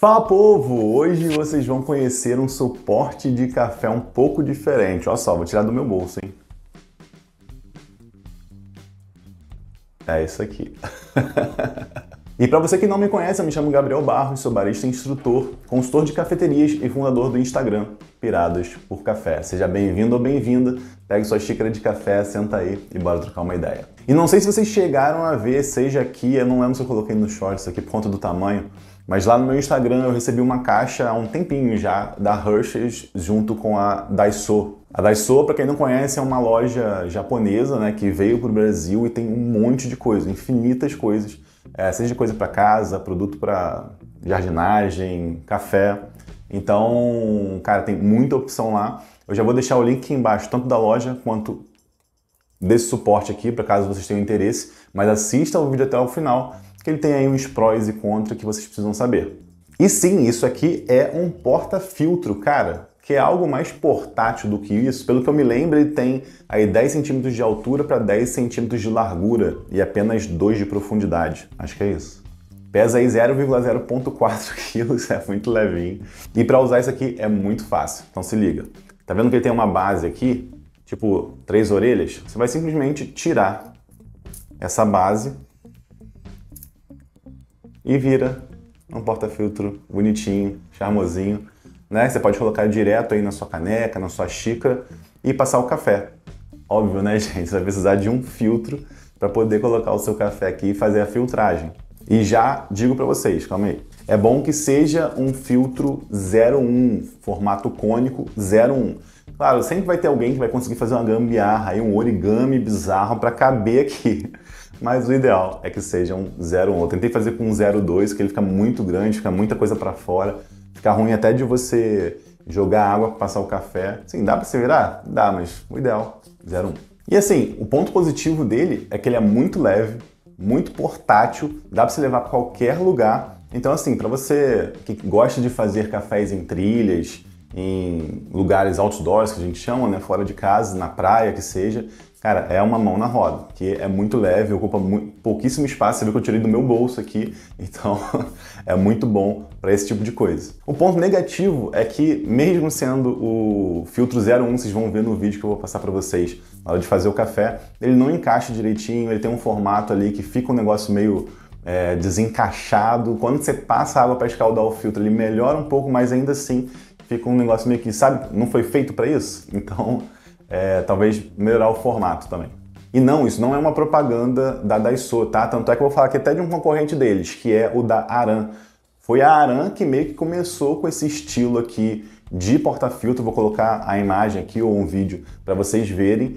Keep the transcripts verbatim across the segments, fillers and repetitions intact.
Fala, povo! Hoje vocês vão conhecer um suporte de café um pouco diferente. Olha só, vou tirar do meu bolso, hein? É isso aqui. E para você que não me conhece, eu me chamo Gabriel Barros, sou barista instrutor, consultor de cafeterias e fundador do Instagram Pirados por Café. Seja bem-vindo ou bem-vinda, pegue sua xícara de café, senta aí e bora trocar uma ideia. E não sei se vocês chegaram a ver, seja aqui, eu não lembro se eu coloquei no shorts aqui por conta do tamanho, mas lá no meu Instagram eu recebi uma caixa há um tempinho já da Hershey's junto com a Daiso. A Daiso, para quem não conhece, é uma loja japonesa, né, que veio para o Brasil e tem um monte de coisa, infinitas coisas, é, seja coisa para casa, produto para jardinagem, café. Então, cara, tem muita opção lá. Eu já vou deixar o link aqui embaixo, tanto da loja quanto desse suporte aqui, para caso vocês tenham interesse, mas assista o vídeo até o final, que ele tem aí uns prós e contras que vocês precisam saber. E sim, isso aqui é um porta-filtro, cara, que é algo mais portátil do que isso. Pelo que eu me lembro, ele tem aí dez centímetros de altura para dez centímetros de largura e apenas dois de profundidade. Acho que é isso. Pesa aí zero vírgula zero quatro quilos, é muito levinho. E para usar isso aqui é muito fácil, então se liga. Tá vendo que ele tem uma base aqui, tipo três orelhas? Você vai simplesmente tirar essa base e vira um porta-filtro bonitinho, charmosinho, né? Você pode colocar direto aí na sua caneca, na sua xícara e passar o café. Óbvio, né, gente? Você vai precisar de um filtro para poder colocar o seu café aqui e fazer a filtragem. E já digo para vocês, calma aí, é bom que seja um filtro zero um, formato cônico zero um. Claro, sempre vai ter alguém que vai conseguir fazer uma gambiarra, aí um origami bizarro para caber aqui. Mas o ideal é que seja um zero um. Eu tentei fazer com um zero dois, que ele fica muito grande, fica muita coisa para fora. Fica ruim até de você jogar água para passar o café. Sim, dá para se virar? Dá, mas o ideal, zero um. E assim, o ponto positivo dele é que ele é muito leve, muito portátil, dá para você levar para qualquer lugar. Então assim, para você que gosta de fazer cafés em trilhas, em lugares outdoors, que a gente chama, né, fora de casa, na praia, que seja, cara, é uma mão na roda, que é muito leve, ocupa muito, pouquíssimo espaço. Você viu que eu tirei do meu bolso aqui, então é muito bom para esse tipo de coisa. O ponto negativo é que, mesmo sendo o filtro zero um, vocês vão ver no vídeo que eu vou passar para vocês, na hora de fazer o café, ele não encaixa direitinho, ele tem um formato ali que fica um negócio meio é, desencaixado. Quando você passa a água para escaldar o filtro, ele melhora um pouco, mas ainda assim fica um negócio meio que, sabe, não foi feito para isso? Então, é, talvez melhorar o formato também. E não, isso não é uma propaganda da Daiso, tá? Tanto é que eu vou falar aqui até de um concorrente deles, que é o da Aran. Foi a Aran que meio que começou com esse estilo aqui de porta-filtro. Vou colocar a imagem aqui ou um vídeo para vocês verem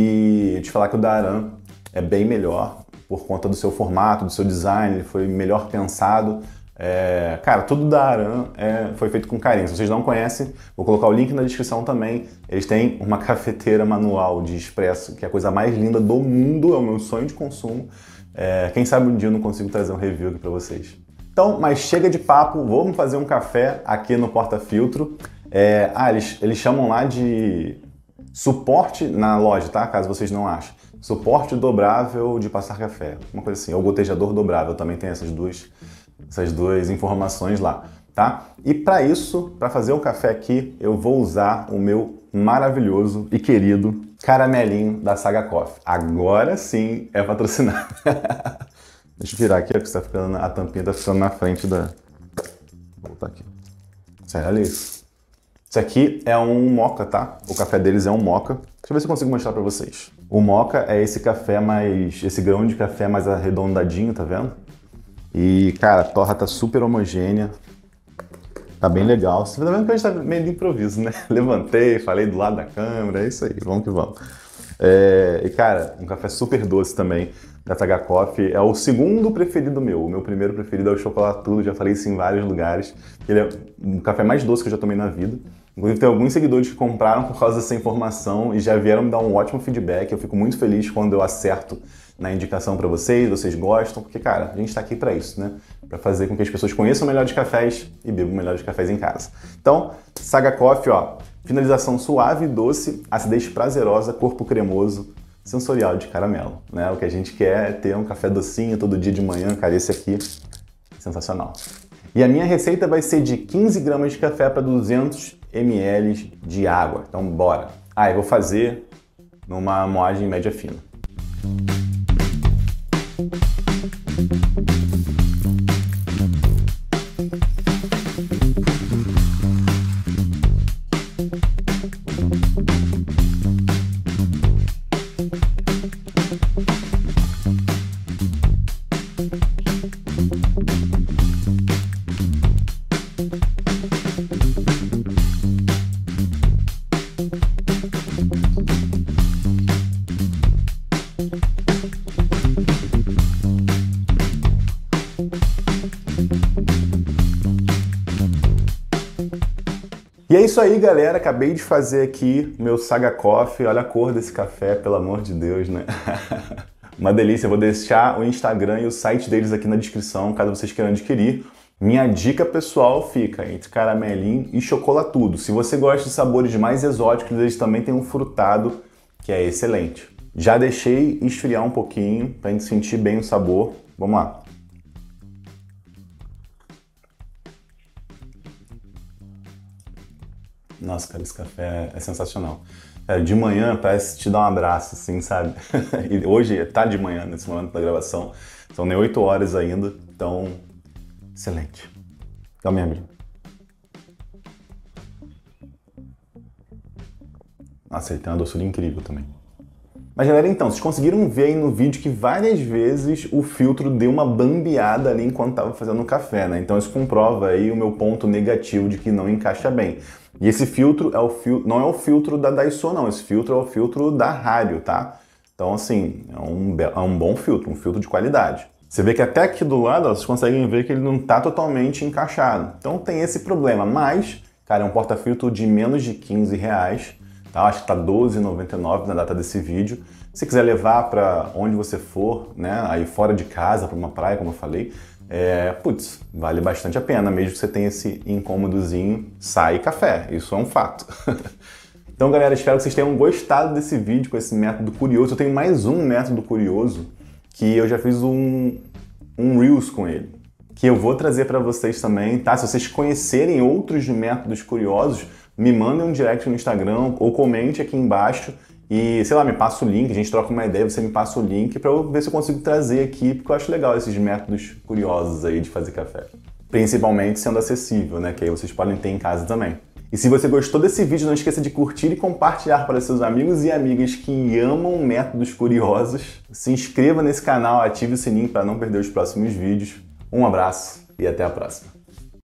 e te falar que o da Aran é bem melhor por conta do seu formato, do seu design, ele foi melhor pensado. É, cara, tudo da Aran é, foi feito com carinho. Se vocês não conhecem, vou colocar o link na descrição também. Eles têm uma cafeteira manual de expresso, que é a coisa mais linda do mundo, é o meu sonho de consumo. É, quem sabe um dia eu não consigo trazer um review aqui para vocês. Então, mas chega de papo, vamos fazer um café aqui no porta-filtro. É, ah, eles, eles chamam lá de suporte na loja, tá? Caso vocês não achem. Suporte dobrável de passar café, uma coisa assim. Ou gotejador dobrável, também tem essas duas essas duas informações lá, tá? E para isso, para fazer o café aqui, eu vou usar o meu maravilhoso e querido caramelinho da Saga Coffee. Agora sim é patrocinado. Deixa eu virar aqui, ó, que tá ficando, a tampinha tá ficando na frente da... Vou botar aqui. Olha isso. Isso aqui é um moka, tá? O café deles é um moka. Deixa eu ver se eu consigo mostrar para vocês. O moka é esse café mais... esse grão de café mais arredondadinho, tá vendo? E, cara, a torra tá super homogênea, tá bem legal. Você tá vendo que a gente tá meio de improviso, né? Levantei, falei do lado da câmera, é isso aí, vamos que vamos. É, e, cara, um café super doce também, da Saga Coffee. É o segundo preferido meu. O meu primeiro preferido é o chocolatudo, já falei isso em vários lugares. Ele é o café mais doce que eu já tomei na vida. Inclusive, tem alguns seguidores que compraram por causa dessa informação e já vieram me dar um ótimo feedback. Eu fico muito feliz quando eu acerto na indicação para vocês, vocês gostam, porque, cara, a gente está aqui para isso, né? Para fazer com que as pessoas conheçam melhores cafés e bebam melhores cafés em casa. Então, Saga Coffee, ó, finalização suave e doce, acidez prazerosa, corpo cremoso, sensorial de caramelo, né? O que a gente quer é ter um café docinho todo dia de manhã, cara, esse aqui, sensacional. E a minha receita vai ser de quinze gramas de café para duzentos mililitros de água. Então bora! Ah, eu vou fazer numa moagem média fina. E é isso aí, galera. Acabei de fazer aqui o meu Saga Coffee. Olha a cor desse café, pelo amor de Deus, né? Uma delícia. Eu vou deixar o Instagram e o site deles aqui na descrição, caso vocês queiram adquirir. Minha dica pessoal fica entre caramelinho e chocolatudo. Se você gosta de sabores mais exóticos, eles também têm um frutado que é excelente. Já deixei esfriar um pouquinho para a gente sentir bem o sabor. Vamos lá. Nossa, cara, esse café é sensacional. É, de manhã parece te dar um abraço, assim, sabe? E hoje tá de manhã, nesse momento da gravação. São nem oito horas ainda, então... excelente. Então, minha amiga. Nossa, ele tem uma doçura incrível também. Mas, galera, então, vocês conseguiram ver aí no vídeo que várias vezes o filtro deu uma bambeada ali enquanto estava fazendo o café, né? Então isso comprova aí o meu ponto negativo de que não encaixa bem. E esse filtro é o fil... não é o filtro da Daiso, não. Esse filtro é o filtro da Hario, tá? Então, assim, é um, be... é um bom filtro, um filtro de qualidade. Você vê que até aqui do lado, ó, vocês conseguem ver que ele não está totalmente encaixado. Então tem esse problema, mas, cara, é um porta-filtro de menos de quinze reais. Tá? Acho que tá doze reais e noventa e nove centavos na data desse vídeo. Se quiser levar para onde você for, né, aí fora de casa, para uma praia, como eu falei, é, putz, vale bastante a pena, mesmo que você tenha esse incômodozinho, sai café, isso é um fato. Então, galera, espero que vocês tenham gostado desse vídeo com esse método curioso. Eu tenho mais um método curioso que eu já fiz um, um Reels com ele, que eu vou trazer para vocês também, tá? Se vocês conhecerem outros métodos curiosos, me mandem um direct no Instagram ou comente aqui embaixo e, sei lá, me passa o link, a gente troca uma ideia, você me passa o link para eu ver se eu consigo trazer aqui, porque eu acho legal esses métodos curiosos aí de fazer café. Principalmente sendo acessível, né? Que aí vocês podem ter em casa também. E se você gostou desse vídeo, não esqueça de curtir e compartilhar para seus amigos e amigas que amam métodos curiosos. Se inscreva nesse canal, ative o sininho para não perder os próximos vídeos. Um abraço e até a próxima.